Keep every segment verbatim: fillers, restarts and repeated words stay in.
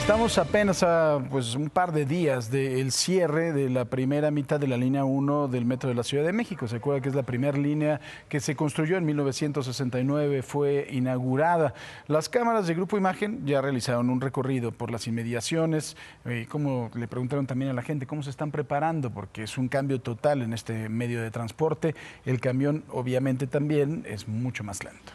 Estamos apenas a pues, un par de días del cierre de la primera mitad de la línea uno del Metro de la Ciudad de México. Se acuerda que es la primera línea que se construyó en mil novecientos sesenta y nueve, fue inaugurada. Las cámaras de Grupo Imagen ya realizaron un recorrido por las inmediaciones. Eh, como le preguntaron también a la gente, ¿cómo se están preparando? Porque es un cambio total en este medio de transporte. El camión obviamente también es mucho más lento.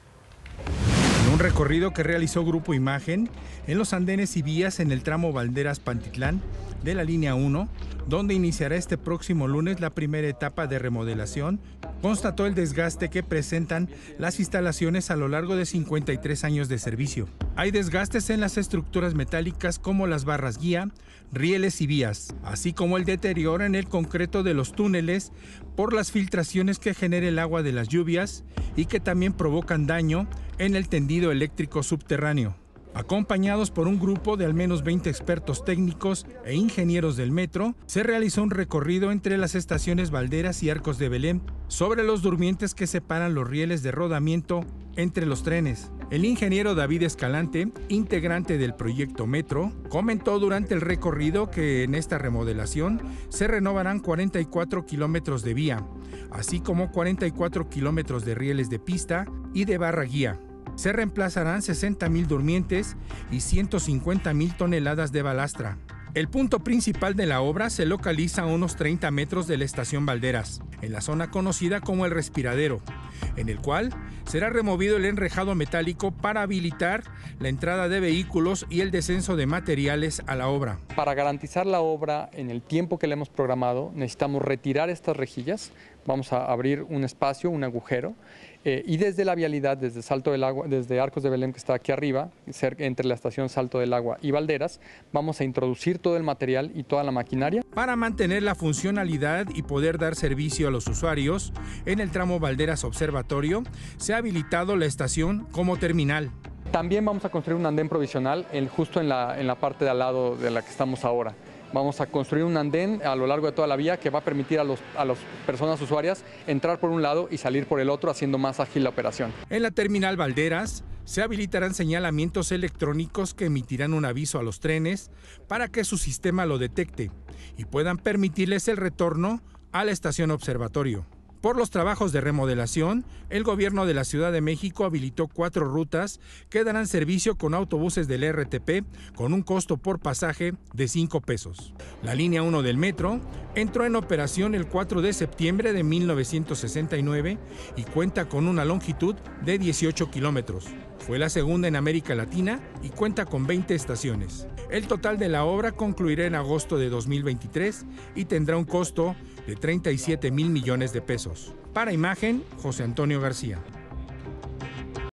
Un recorrido que realizó Grupo Imagen en los andenes y vías en el tramo Valderas-Pantitlán de la línea uno, donde iniciará este próximo lunes la primera etapa de remodelación, constató el desgaste que presentan las instalaciones a lo largo de cincuenta y tres años de servicio. Hay desgastes en las estructuras metálicas como las barras guía, rieles y vías, así como el deterioro en el concreto de los túneles por las filtraciones que genera el agua de las lluvias y que también provocan daño en el tendido eléctrico subterráneo. Acompañados por un grupo de al menos veinte expertos técnicos e ingenieros del metro, se realizó un recorrido entre las estaciones Valderas y Arcos de Belén sobre los durmientes que separan los rieles de rodamiento entre los trenes. El ingeniero David Escalante, integrante del proyecto Metro, comentó durante el recorrido que en esta remodelación se renovarán cuarenta y cuatro kilómetros de vía, así como cuarenta y cuatro kilómetros de rieles de pista y de barra guía. Se reemplazarán sesenta mil durmientes y ciento cincuenta mil toneladas de balastra. El punto principal de la obra se localiza a unos treinta metros de la estación Valderas, en la zona conocida como el Respiradero, en el cual será removido el enrejado metálico para habilitar la entrada de vehículos y el descenso de materiales a la obra. Para garantizar la obra en el tiempo que le hemos programado, necesitamos retirar estas rejillas. Vamos a abrir un espacio, un agujero, eh, y desde la vialidad, desde Salto del Agua, desde Arcos de Belén, que está aquí arriba, cerca, entre la estación Salto del Agua y Valderas, vamos a introducir todo el material y toda la maquinaria. Para mantener la funcionalidad y poder dar servicio a los usuarios, en el tramo Valderas Observatorio se ha habilitado la estación como terminal. También vamos a construir un andén provisional el, justo en la, en la parte de al lado de la que estamos ahora. Vamos a construir un andén a lo largo de toda la vía que va a permitir a, los, a las personas usuarias entrar por un lado y salir por el otro, haciendo más ágil la operación. En la terminal Valderas se habilitarán señalamientos electrónicos que emitirán un aviso a los trenes para que su sistema lo detecte y puedan permitirles el retorno a la estación Observatorio. Por los trabajos de remodelación, el gobierno de la Ciudad de México habilitó cuatro rutas que darán servicio con autobuses del R T P con un costo por pasaje de cinco pesos. La línea uno del metro entró en operación el cuatro de septiembre de mil novecientos sesenta y nueve y cuenta con una longitud de dieciocho kilómetros. Fue la segunda en América Latina y cuenta con veinte estaciones. El total de la obra concluirá en agosto de dos mil veintitrés y tendrá un costo de treinta y siete mil millones de pesos. Para Imagen, José Antonio García.